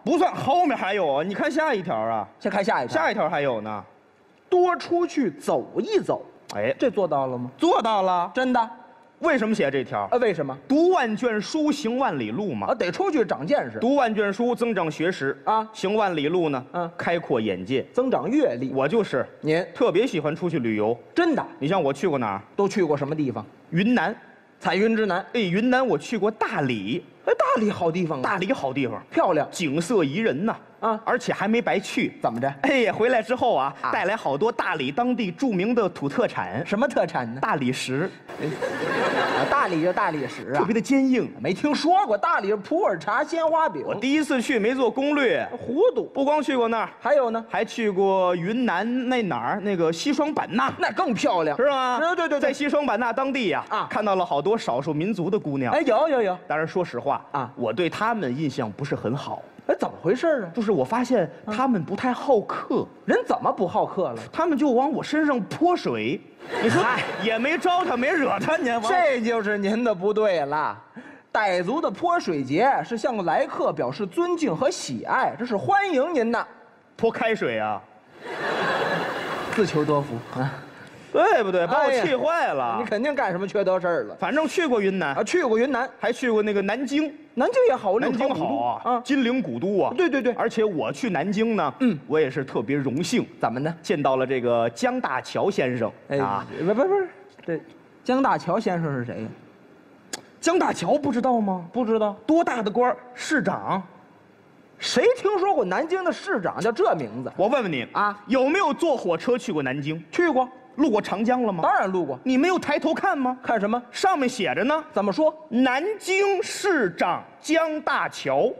不算，后面还有啊。你看下一条啊， 先看下一条。 下一条还有呢。 多出去走一走， 哎， 这做到了吗？ 做到了。 真的？ 为什么写这条？ 为什么？ 读万卷书，行万里路嘛。 得出去长见识。 读万卷书，增长学识啊； 行万里路呢，开阔眼界， 增长阅历。 我就是您特别喜欢出去旅游。 真的？ 你像我去过哪儿？ 都去过什么地方？ 云南， 彩云之南。 哎，云南我去过大理。 哎，大理好地方啊！ 大理好地方， 漂亮， 景色宜人呐。而且还没白去。 怎么着？ 哎呀，回来之后啊，带来好多大理当地著名的土特产。 什么特产呢？ 大理石。 大理就大理石啊， 特别的坚硬。 没听说过。大理普洱茶、鲜花饼。 我第一次去没做攻略， 糊涂。 不光去过那儿， 还有呢， 还去过云南那哪儿那个西双版纳， 那更漂亮， 是吗？ 对， 在西双版纳当地呀，看到了好多少数民族的姑娘。 哎，有。 当然，说实话啊，我对他们印象不是很好。 哎，怎么回事啊？ 就是我发现他们不太好客。 人怎么不好客了？ 他们就往我身上泼水。你说，也没招他，没惹他，您这就是您的不对了。傣族的泼水节是向来客表示尊敬和喜爱，这是欢迎您的。 泼开水啊， 自求多福啊。 对不对？把我气坏了。 你肯定干什么缺德事儿了。 反正去过云南啊，去过云南， 还去过那个南京。 南京也好， 南京好啊，金陵古都啊。 对。 而且我去南京呢，我也是特别荣幸。 怎么呢？ 见到了这个江大乔先生啊。 不是，这江大乔先生是谁呀？ 江大乔不知道吗？ 不知道。 多大的官？市长。 谁听说过南京的市长叫这名字？ 我问问你啊，有没有坐火车去过南京？ 去过。 路过长江了吗？ 当然路过。 你没有抬头看吗？ 看什么？ 上面写着呢。 怎么说？ 南京市长江大乔。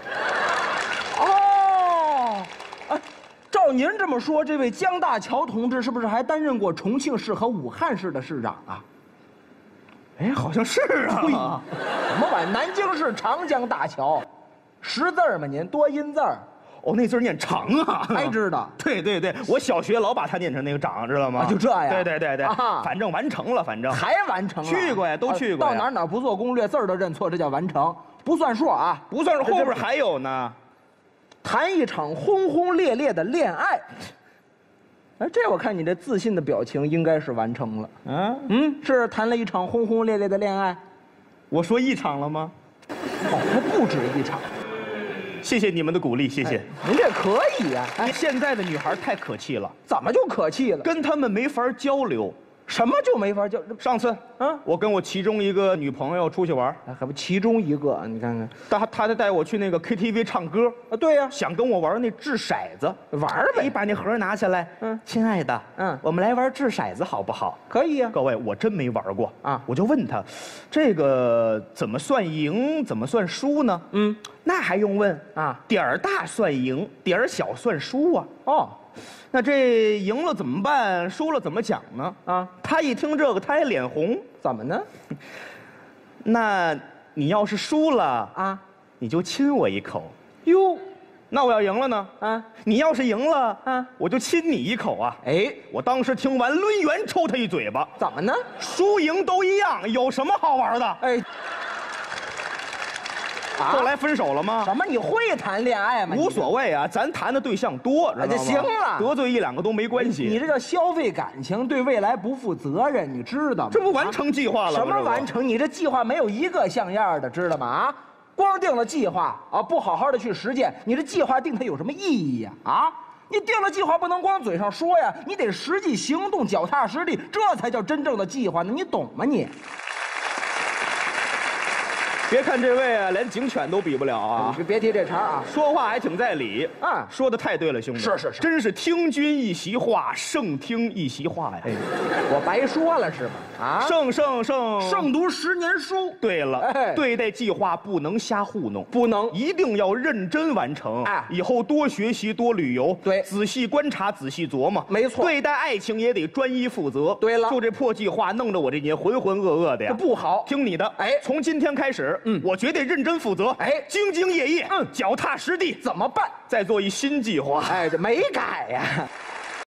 哦，哎，照您这么说，这位江大乔同志是不是还担任过重庆市和武汉市的市长啊？ 哎，好像是啊。 对，什么玩意？南京市长江大桥，10字吗？您多音字儿。 哦，那字念长啊， 还知道？ 对，我小学老把它念成那个长，知道吗？ 就这样。 对，反正完成了，反正还完成了。 去过呀，都去过。 到哪不做攻略，字儿都认错，这叫完成，不算数啊， 不算数。后边还有呢， 谈一场轰轰烈烈的恋爱。哎，这我看你这自信的表情，应该是完成了。是谈了一场轰轰烈烈的恋爱。 我说一场了吗？ 还不止一场。 谢谢你们的鼓励，谢谢。 您这可以呀。 现在的女孩太可气了。 怎么就可气了？ 跟她们没法交流。 什么就没法交？ 上次我跟我其中一个女朋友出去玩， 还不其中一个？你看看， 她带我去那个 KTV 唱歌啊。对呀， 想跟我玩那掷骰子， 玩呗。 你把那盒拿下来，亲爱的，我们来玩掷骰子好不好？ 可以呀。 各位，我真没玩过啊，我就问他，这个怎么算赢，怎么算输呢？那还用问啊？点儿大算赢，点儿小算输啊。哦。那这赢了怎么办？输了怎么讲呢？啊，他一听这个，他也脸红。 怎么呢？ 那你要是输了啊，你就亲我一口。 哟， 那我要赢了呢？啊，你要是赢了啊，我就亲你一口啊。哎，我当时听完，抡圆抽他一嘴巴。 怎么呢？ 输赢都一样，有什么好玩的？哎。后来分手了吗？ 怎么你会谈恋爱吗？ 无所谓啊，咱谈的对象多，知道吗？ 就行了， 得罪1、2个都没关系。 你这叫消费感情，对未来不负责任，你知道吗？ 这不完成计划了吗？ 什么完成？你这计划没有一个像样的，知道吗？啊，光定了计划啊，不好好的去实践，你这计划定它有什么意义呀？啊，你定了计划不能光嘴上说呀，你得实际行动，脚踏实地，这才叫真正的计划呢。你懂吗你？ 别看这位啊，连警犬都比不了啊！ 别提这茬啊， 说话还挺在理啊，说的太对了，兄弟。是，真是听君一席话，胜听一席话呀！哎， 我白说了是吧？啊，胜读10年书。对了，对待计划不能瞎糊弄，不能，一定要认真完成。哎，以后多学习，多旅游，对，仔细观察，仔细琢磨。没错，对待爱情也得专一负责。对了，就这破计划，弄得我这年浑浑噩噩的呀，不好。听你的，哎，从今天开始。我绝对认真负责，哎，兢兢业业，脚踏实地，怎么办？再做一新计划，哎，这没改呀。